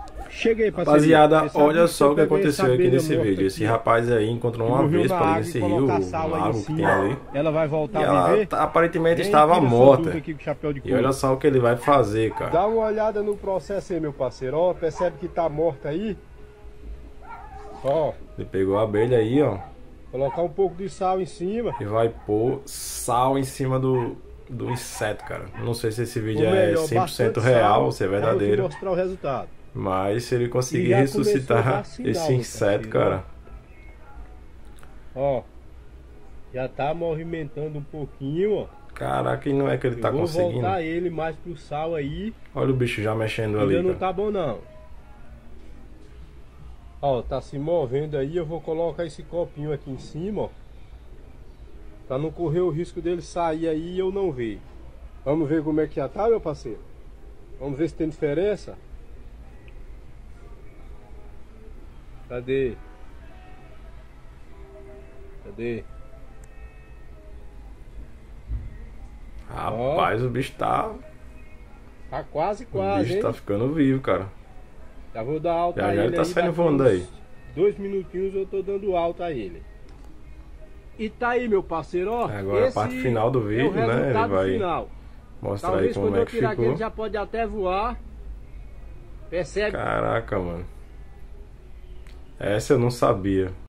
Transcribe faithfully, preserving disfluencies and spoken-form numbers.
Cheguei, parceiro. Rapaziada, olha só o que aconteceu aqui nesse vídeo. Esse rapaz aí encontrou uma vespa ali nesse rio, um lago que tem ali. Ela vai voltar e a ela viver. tá- aparentemente estava morta. Aqui com chapéu de E olha só o que ele vai fazer, cara. Dá uma olhada no processo aí, meu parceiro. Ó, percebe que tá morta aí? Ó. Ele pegou a abelha aí, ó. Colocar um pouco de sal em cima. E vai pôr sal em cima do, do inseto, cara. Não sei se esse vídeo Ou melhor, é cem por cento bastante real, sal, se é pra eu te verdadeiro. mostrar o resultado. Mas se ele conseguir E já ressuscitar começou a dar sinal, esse meu inseto, parceiro, cara. Ó. Já tá movimentando um pouquinho, ó. Caraca, e não é que ele Eu tá vou conseguindo. voltar ele mais pro sal aí. Olha o bicho já mexendo ali, Ainda não cara. tá bom não. Ó, tá se movendo aí. Eu vou colocar esse copinho aqui em cima, ó. Pra não correr o risco dele sair aí e eu não ver. Vamos ver como é que já tá, meu parceiro? Vamos ver se tem diferença. Cadê? Cadê? Rapaz, o bicho tá... Tá quase, O quase, bicho hein? tá ficando vivo, cara. Já vou dar alta Já a já ele ele tá aí, saindo daqui voando uns aí. Dois minutinhos eu tô dando alta a ele. E tá aí, meu parceiro, ó. Agora a parte final do vídeo, é o né? Ele resultado vai final. mostrar Talvez aí como quando é eu que tirar aqui ficou. ele já pode até voar. Percebe? Caraca, mano. Essa eu não sabia.